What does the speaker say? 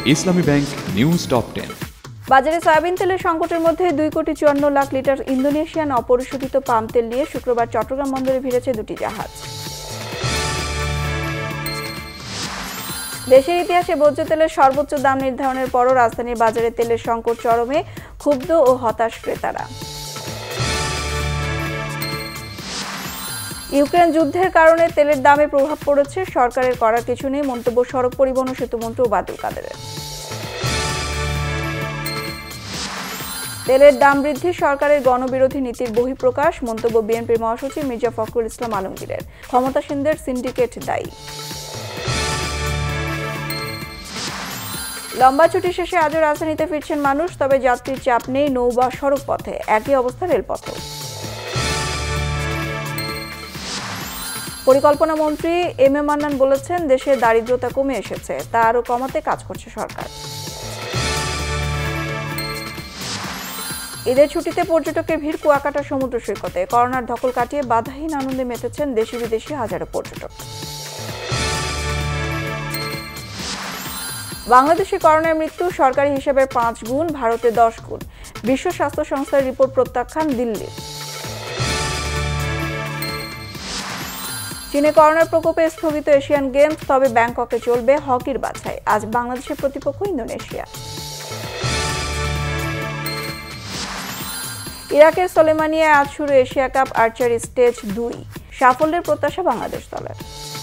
ইসলামী bank news top 10। বাজারে soybean তেলের সংকটের মধ্যে 2,54,00,000 লিটার ইন্দোনেশিয়ান অপরিশোধিত পাম তেল নিয়ে শুক্রবার চট্টগ্রাম বন্দরে ভিড়েছে দুটি জাহাজ। দেশের ইতিহাসে ভোজ্য তেলের সর্বোচ্চ দাম নির্ধারণের পরও রাজধানীর বাজারে তেলের সংকট চরমে, ক্ষুব্ধ ও হতাশ ক্রেতারা। ইউক্রেন যুদ্ধের কারণে তেলের দামে প্রভাব পড়েছে, সরকারের করার কিছু নেই, মন্তব্য সড়ক পরিবহন ও সেতুমন্ত্রী ওবায়দুল কাদেরের। তেলের দাম বৃদ্ধি সরকারের গণবিরোধী নীতির বহিঃপ্রকাশ, মন্তব্য বিএনপির মহাসচিব মির্জা ফখরুল ইসলাম আলমগীরের। ক্ষমতাসীনদের সিন্ডিকেট দায়ী। লম্বা ছুটি শেষে আজও রাজধানীতে ফিরছেন মানুষ, তবে যাত্রীর চাপ নেই নৌ বা সড়ক পথে, একই অবস্থা রেলপথেও। পরিকল্পনা মন্ত্রী এম এ মান্নান বলেছেন, দেশে দারিদ্রতা কমে এসেছে, তা আরও কমাতে কাজ করছে সরকার। ঈদের ছুটিতে পর্যটকের ভিড় কুয়াকাটা সমুদ্র সৈকতে, করোনার ধকল কাটিয়ে বাধাহীন আনন্দে মেতেছেন দেশি বিদেশি হাজারো পর্যটক। বাংলাদেশে করোনার মৃত্যু সরকারি হিসেবে 5 গুণ, ভারতে 10 গুণ। বিশ্ব স্বাস্থ্য সংস্থার রিপোর্ট প্রত্যাখ্যান দিল্লির। চীনে করোনার প্রকোপে স্থগিত এশিয়ান গেমস, তবে ব্যাংককে চলবে হকির বাছাই। আজ বাংলাদেশের প্রতিপক্ষ ইন্দোনেশিয়া। ইরাকের সোলেমানিয়ায় আজ শুরু এশিয়া কাপ আর্চারি স্টেজ 2, সাফল্যের প্রত্যাশা বাংলাদেশ দলের।